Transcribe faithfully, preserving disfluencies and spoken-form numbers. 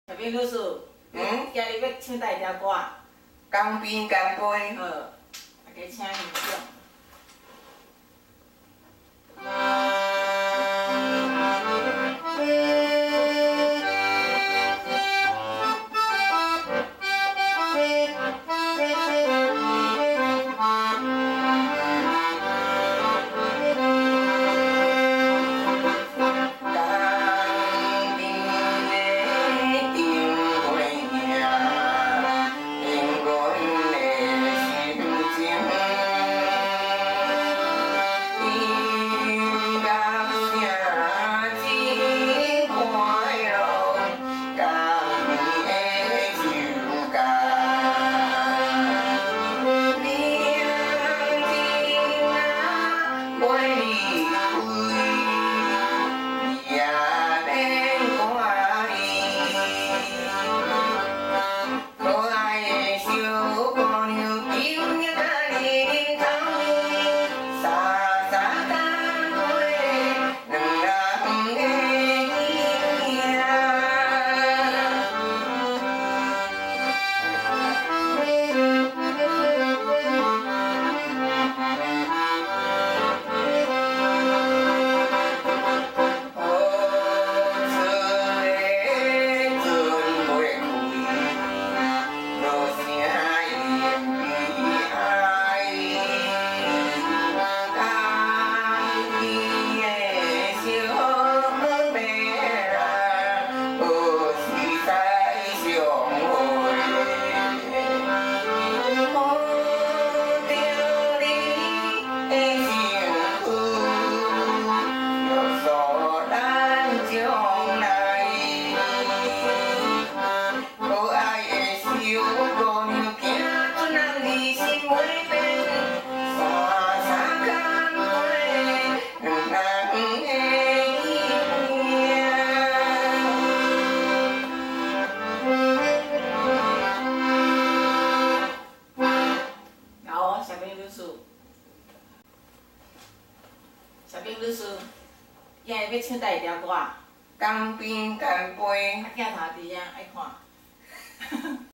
小兵律师， 嗯， 今日要唱哪一条歌？ 江边干杯。 好，大家请欣赏。小兵律师，今日要唱哪一条歌？ 江边干杯。 啊，镜头伫遐爱看。